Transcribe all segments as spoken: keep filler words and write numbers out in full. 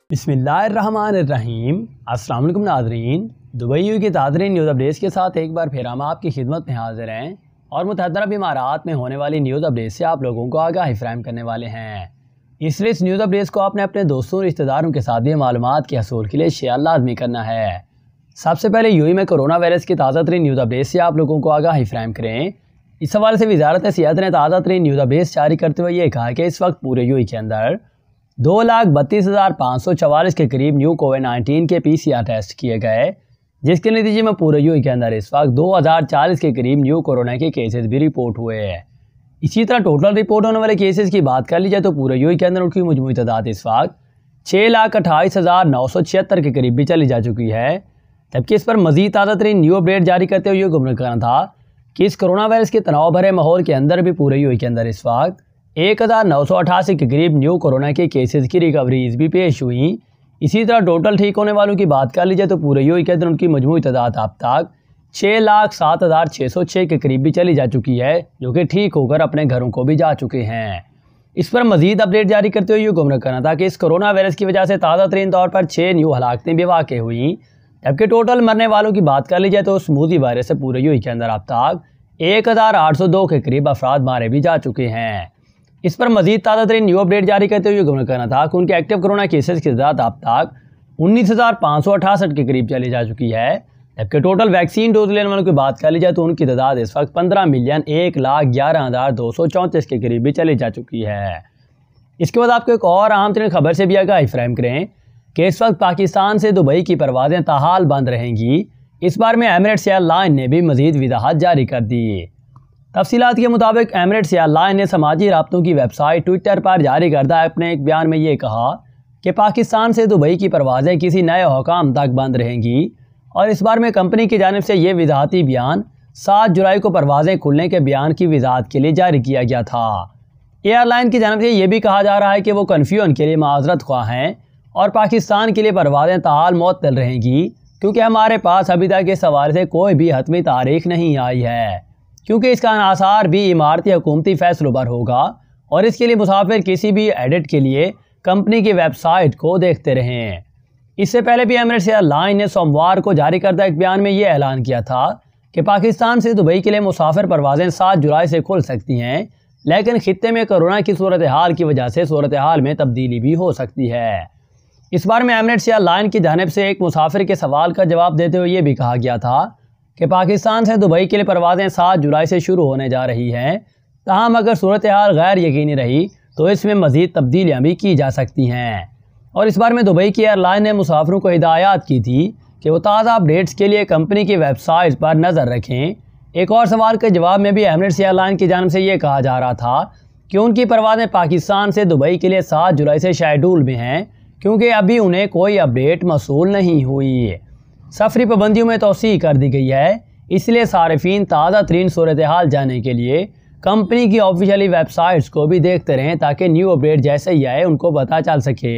बिस्मिल्लाहिर्रहमानिर्रहीम। अस्सलाम वालेकुम नाज़रीन, दुबई यूएई के ताज़ा न्यूज़ अपडेट्स के साथ एक बार फिर हम आपकी खिदमत में हाजिर हैं और मुतहद्दरा इमारात में होने वाली न्यूज़ अपडेट से आप लोगों को आगाही फराहम करने वाले हैं। इसलिए इस न्यूज़ अपडेट्स को आपने अपने दोस्तों और रिश्तेदारों के साथ भी मालूमात के हसूल के लिए शेयर लाजमी करना है। सबसे पहले यूएई में कोरोना वायरस की ताज़ा तरीन न्यूज़ अपडेट से आप लोगों को आगाही फराहम करें। इस हवाले से वजारत सेहत ने ताज़ा तरीन न्यूज़ अपडेट्स जारी करते हुए ये कहा कि इस वक्त पूरे यूएई के अंदर दो लाख बत्तीस हज़ार पाँच सौ चवालीस के करीब न्यू कोविड नाइन्टीन के पी सी आर टेस्ट किए गए, जिसके नतीजे में पूरे यूएई के अंदर इस वक्त दो हज़ार चालीस के करीब न्यू कोरोना के केसेस भी रिपोर्ट हुए हैं। इसी तरह टोटल रिपोर्ट होने वाले केसेस की बात कर ली जाए तो पूरे यूएई के अंदर उनकी मजमूई तादाद इस वक्त छः लाख अट्ठाईस हज़ार नौ सौ छिहत्तर के करीब भी चली जा चुकी है। जबकि इस पर मजीद ताज़ा तरीन न्यू अपडेट जारी करते हुए गुमराह करना था कि इस कोरोना वायरस के तनाव भरे माहौल के अंदर भी पूरे यूएई के अंदर इस वक्त एक हज़ार नौ सौ अठासी के करीब न्यू कोरोना के केसेस की रिकवरीज भी पेश हुई। इसी तरह टोटल ठीक होने वालों की बात कर ली जाए तो पूरे यूएई के अंदर उनकी मजमूई तादाद अब तक छः लाख सात हज़ार छः सौ छः के करीब भी चली जा चुकी है, जो कि ठीक होकर अपने घरों को भी जा चुके हैं। इस पर मजीद अपडेट जारी करते हुए ये गुमराह करना था कि इस कोरोना वायरस की वजह से ताज़ा तरीन तौर पर छः न्यू हलाकतें भी वाक़ हुई। जबकि टोटल मरने वालों की बात कर ली जाए तो स्मूदी वायरस से पूरे यूएई के अंदर अब तक एक हज़ार आठ सौ दो के करीब अफराद मारे भी जा चुके हैं। इस पर मजीद ताज़ा तरीन न्यू अपडेट जारी करते हुए गुमराह करना था कि उनके एक्टिव कोरोना केसेस की तादाद अब तक उन्नीस हज़ार पाँच सौ अठासठ के करीब चली जा चुकी है। जबकि टोटल वैक्सीन डोज लेने वालों की बात कर ली जाए तो उनकी तादाद इस वक्त पंद्रह मिलियन एक लाख ग्यारह हज़ार दो सौ चौंतीस के करीब भी चली जा चुकी है। इसके बाद आपको एक और अहम तरीन खबर से भी आगाही फराहम करें कि इस वक्त पाकिस्तान से दुबई की परवाज़ें ताहाल बंद रहेंगी। इस बार में एमिरेट्स एयरलाइन ने भी मजीद वजाहत जारी कर दी। तफसीलात के मुताबिक एमिरेट्स एयरलाइन ने समाजी राब्तों की वेबसाइट ट्विटर पर जारी करदा अपने एक बयान में ये कहा कि पाकिस्तान से दुबई की परवाज़ें किसी नए हुकाम तक बंद रहेंगी और इस बार में कंपनी की जानिब से ये वजाहती बयान सात जुलाई को परवाज़ें खुलने के बयान की वजाहत के लिए जारी किया गया था। एयरलाइन की जानिब से ये भी कहा जा रहा है कि वो कन्फ्यूजन के लिए माजरत ख्वाह हैं और पाकिस्तान के लिए परवाज़ें ताहाल मुअत्तल रहेंगी, क्योंकि हमारे पास अभी तक इस हवाले से कोई भी हतमी तारीख नहीं आई है, क्योंकि इसका अनासार भी इमारती हुकूमती फैसलों पर होगा और इसके लिए मुसाफिर किसी भी एडिट के लिए कंपनी की वेबसाइट को देखते रहें। इससे पहले भी एमिरेट्स एयरलाइन ने सोमवार को जारी करदा एक बयान में ये ऐलान किया था कि पाकिस्तान से दुबई के लिए मुसाफिर परवाज़ें सात जुलाई से खुल सकती हैं, लेकिन खित्ते में कोरोना की सूरत हाल की वजह से सूरत हाल में तब्दीली भी हो सकती है। इस बार में एमिरेट्स एयरलाइन की जानिब से एक मुसाफिर के सवाल का जवाब देते हुए ये भी कहा गया था कि पाकिस्तान से दुबई के लिए परवाज़ें सात जुलाई से शुरू होने जा रही हैं, ताहम अगर सूरत हाल गैर यकीनी रही तो इसमें मज़ीद तब्दीलियाँ भी की जा सकती हैं। और इस बार में दुबई की एयरलाइन ने मुसाफिरों को हिदायत की थी कि वो ताज़ा अपडेट्स के लिए कंपनी की वेबसाइट पर नज़र रखें। एक और सवाल के जवाब में भी एमिरेट्स एयरलाइन की जानिब से ये कहा जा रहा था कि उनकी परवाज़ें पाकिस्तान से दुबई के लिए सात जुलाई से शेड्यूल में हैं, क्योंकि अभी उन्हें कोई अपडेट मौसूल नहीं हुई। सफरी पाबंदियों में तोसी कर दी गई है, इसलिए सारिफीन ताज़ा तरीन सूरत हाल जानने के लिए कंपनी की ऑफिशियली वेबसाइट्स को भी देखते रहें ताकि न्यू अपडेट जैसे ही आए उनको पता चल सके।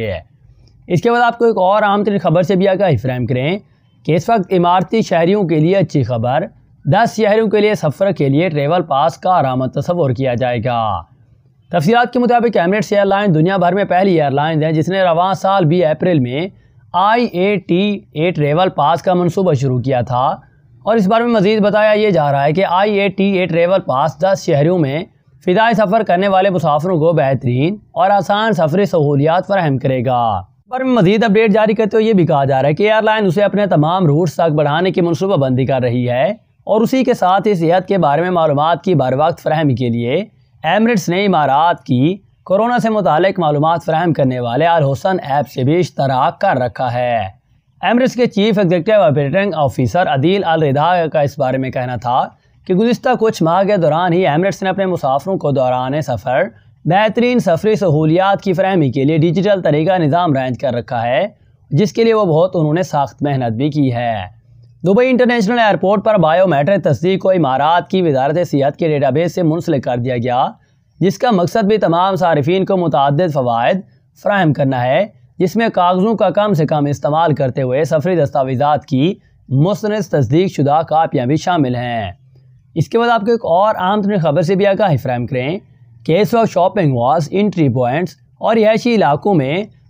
इसके बाद आपको एक और अहम तरीन खबर से भी आगाही फराहम करें कि इस वक्त इमारती शहरियों के लिए अच्छी खबर, दस शहरों के लिए सफ़र के लिए ट्रेवल पास का आरामद तस्वुर किया जाएगा। तफसीलात के मुताबिक एमिरेट्स एयरलाइन दुनिया भर में पहली एयरलाइन है जिसने रवां साल भी अप्रैल में आई ए टी ए ट्रेवल पास का मनसूबा शुरू किया था। और इस बारे में मजीद बताया ये जा रहा है कि आई ए टी ए ट्रेवल पास दस शहरों में फ़िदाई सफ़र करने वाले मुसाफिरों को बेहतरीन और आसान सफरी सहूलियात फराहम करेगा। इस बारे में मजीद अपडेट जारी करते हुए ये भी कहा जा रहा है कि एयरलाइन उसे अपने तमाम रूट्स तक बढ़ाने की मनसूबाबंदी कर रही है और उसी के साथ ही सेहत के बारे में मालूमात की बर वक्त फराहमी के लिए एमिरेट्स ने इमारात की कोरोना से मुतालिक मालूमात फराहम करने वाले अल हुसन ऐप से भी इश्तराक कर रखा है। एमिरेट्स के chief executive operating officer Adeel Al Redha का इस बारे में कहना था कि गुज़िश्ता कुछ माह के दौरान ही एमिरेट्स ने अपने मुसाफिरों को दौरान सफ़र बेहतरीन सफरी सहूलियात की फराहमी के लिए डिजिटल तरीका निज़ाम रेंज कर रखा है, जिसके लिए वो बहुत उन्होंने सख्त मेहनत भी की है। दुबई इंटरनेशनल एयरपोर्ट पर बायोमेट्रिक तस्दीक को इमारात की वजारत सेहत के डेटाबेस से मुंसलिक कर दिया गया, जिसका मकसद भी तमाम सारिफीन को मुतअद्दिद फ़वाइद फराहम करना है, जिसमें कागज़ों का कम से कम इस्तेमाल करते हुए सफरी दस्तावेज़ात की मुस्तनद तस्दीक शुदा कापियाँ भी शामिल हैं। इसके बाद आपको एक और अहम तरीन खबर से भी आगाही फराहम करें कि इस वक्त शॉपिंग मॉल्स, एंट्री पॉइंट्स और रिहायशी इलाकों में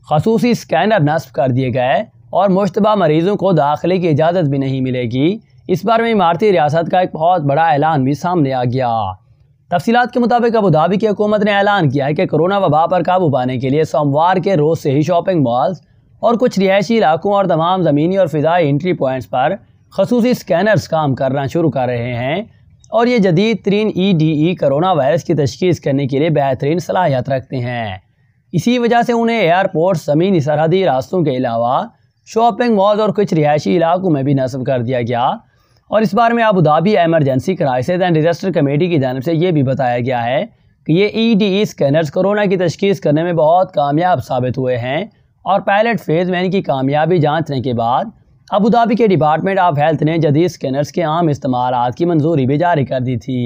खसूसी स्कैनर नस्ब कर दिए गए और मुश्तबा मरीजों को दाखिले की इजाज़त भी नहीं मिलेगी। इस बारे में इमारती रियासत का एक बहुत बड़ा ऐलान भी सामने आ गया। तफसीलात के मुताबिक अबू धाबी की हुकूमत ने ऐलान किया है कि कोरोना वबा पर काबू पाने के लिए सोमवार के रोज से ही शॉपिंग मॉल्स और कुछ रिहायशी इलाकों और तमाम ज़मीनी और फ़िज़ाई एंट्री पॉइंट्स पर खसूसी स्कैनर्स काम करना शुरू कर रहे हैं और ये जदीद तरीन E D E corona virus की तशखीस करने के लिए बेहतरीन सलाहियत रखते हैं। इसी वजह से उन्हें एयरपोर्ट, ज़मीनी सरहदी रास्तों के अलावा शॉपिंग मॉल्स और कुछ रिहायशी इलाकों में भी नस्ब कर दिया गया। और इस बारे में Abu Dhabi emergency crisis and disaster committee की जानिब से ये भी बताया गया है कि ये E D E scanners corona की तशखीस करने में बहुत कामयाब साबित हुए हैं और पायलट फेज़ में इनकी कामयाबी जांचने के बाद अबू धाबी के डिपार्टमेंट ऑफ हेल्थ ने जदीद स्कैनर्स के आम इस्तेमाल की मंजूरी भी जारी कर दी थी।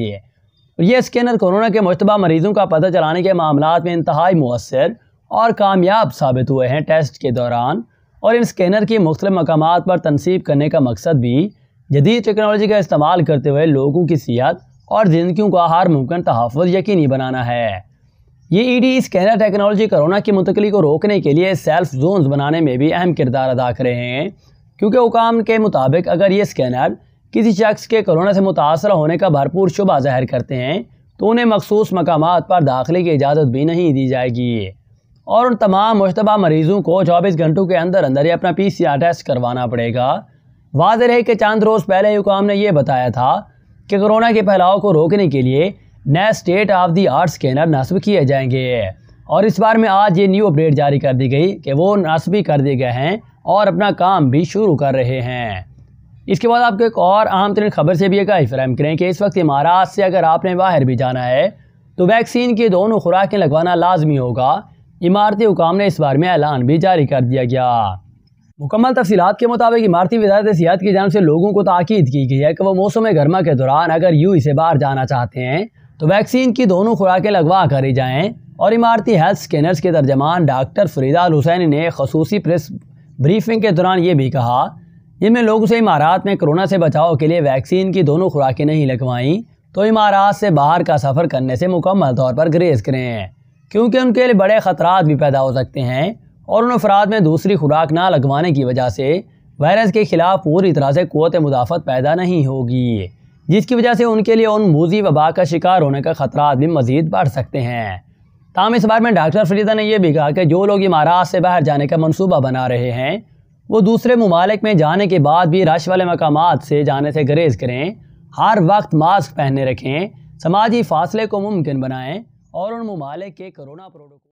ये स्कैनर कोरोना के मुश्तबा मरीजों का पता चलाने के मामलात में इंतहाई मुअस्सर और कामयाब साबित हुए हैं टेस्ट के दौरान। और इन स्कैनर की मुख्तलिफ मकामात पर तनसीब करने का मकसद भी जदीद टेक्नोलॉजी का इस्तेमाल करते हुए लोगों की सेहत और ज़िंदगियों का हर मुमकिन तहफ़्फ़ुज़ यकीनी बनाना है। ये E D E scanner technology corona की मुंतकली को रोकने के लिए सेल्फ जोन्स बनाने में भी अहम किरदार अदा कर रहे हैं, क्योंकि हुकाम के मुताबिक अगर ये स्कैनर किसी शख्स के कोरोना से मुतासर होने का भरपूर शुबा ज़ाहिर करते हैं तो उन्हें मखसूस मकामात पर दाखिले की इजाज़त भी नहीं दी जाएगी और उन तमाम मुश्तबा मरीजों को चौबीस घंटों के अंदर अंदर ही अपना पी सी आर टेस्ट करवाना पड़ेगा। वाज़ेह है कि चंद रोज़ पहले हुकाम ने यह बताया था कि कोरोना के फैलाव को रोकने के लिए नए state of the art scanner नस्ब किए जाएंगे और इस बार में आज ये न्यू अपडेट जारी कर दी गई कि वो नस्ब भी कर दिए गए हैं और अपना काम भी शुरू कर रहे हैं। इसके बाद आपको एक और अहम तरीन खबर से भी एक आगाही फराहम करें कि इस वक्त इमारात से अगर आपने बाहर भी जाना है तो वैक्सीन की दोनों खुराकें लगवाना लाजमी होगा। इमारती हुकाम ने इस बारे में ऐलान भी जारी कर दिया गया। मुकम्मल तफसीलात के मुताबिक इमारती वज़ारत सेहत की जानिब से लोगों को ताकीद की गई है कि वो मौसम गर्मा के दौरान अगर यूएई से बाहर जाना चाहते हैं तो वैक्सीन की दोनों खुराकें लगवा कर ही जाएँ। और इमारती हेल्थ स्कैनर्स के तर्जमान डॉक्टर फरीदा अल हुसैनी ने खसूसी प्रेस ब्रीफिंग के दौरान ये भी कहा जिनमें लोगों से इमारात में कोरोना से बचाव के लिए वैक्सीन की दोनों खुराकें नहीं लगवाईं तो इमारात से बाहर का सफ़र करने से मुकम्मल तौर पर गुरेज करें, क्योंकि उनके लिए बड़े ख़तरात भी पैदा हो सकते हैं और उन अफराद में दूसरी खुराक ना लगवाने की वजह से वायरस के खिलाफ पूरी तरह से क़ुव्वत मुदाफ़त पैदा नहीं होगी, जिसकी वजह से उनके लिए उन मूजी वबा का शिकार होने का ख़तरात भी मज़ीद बढ़ सकते हैं। ताहम इस बार में डॉक्टर फरीदा ने यह भी कहा कि जो लोग इमारात से बाहर जाने का मनसूबा बना रहे हैं वो दूसरे ममालिक में जाने के बाद भी रश वाले मकामात से जाने से गुरेज करें, हर वक्त मास्क पहने रखें, समाजी फासले को मुमकिन बनाएं और उन ममालिक के कोरोना प्रोटोकॉल